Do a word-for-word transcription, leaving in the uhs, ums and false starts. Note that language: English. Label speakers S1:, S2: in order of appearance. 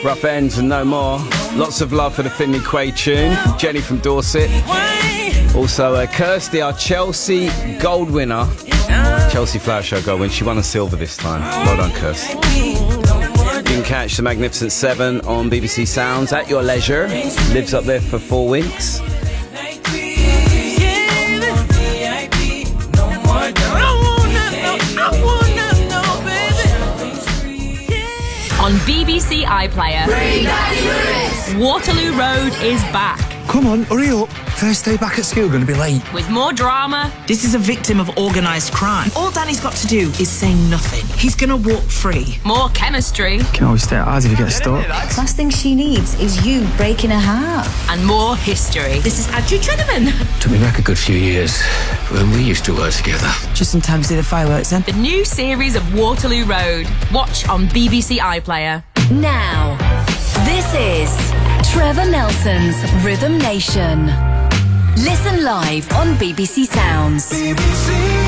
S1: Rough Ends and No More. Lots of love for the Finley Quaye tune. Jenny from Dorset. Also, uh, Kirsty, our Chelsea gold winner. Chelsea Flower Show gold winner. She won a silver this time. Well done, Kirsty. You can catch the Magnificent Seven on B B C Sounds at your leisure. Lives up there for four weeks.
S2: On B B C iPlayer, Waterloo Road is back.
S3: Come on, hurry up. First day back at school, going to be late.
S2: With more drama.
S4: This is a victim of organised crime. All Danny's got to do is say nothing. He's going to walk free.
S2: More chemistry.
S3: Can always stay at ours if you get stuck.
S5: Last thing she needs is you breaking her heart.
S2: And more history. This is Andrew Treneman.
S6: Took me back a good few years when we used to work together.
S4: Just in time to see the fireworks then.
S2: The new series of Waterloo Road. Watch on B B C iPlayer.
S5: Now, this is Trevor Nelson's Rhythm Nation. Listen live on B B C Sounds.
S7: B B C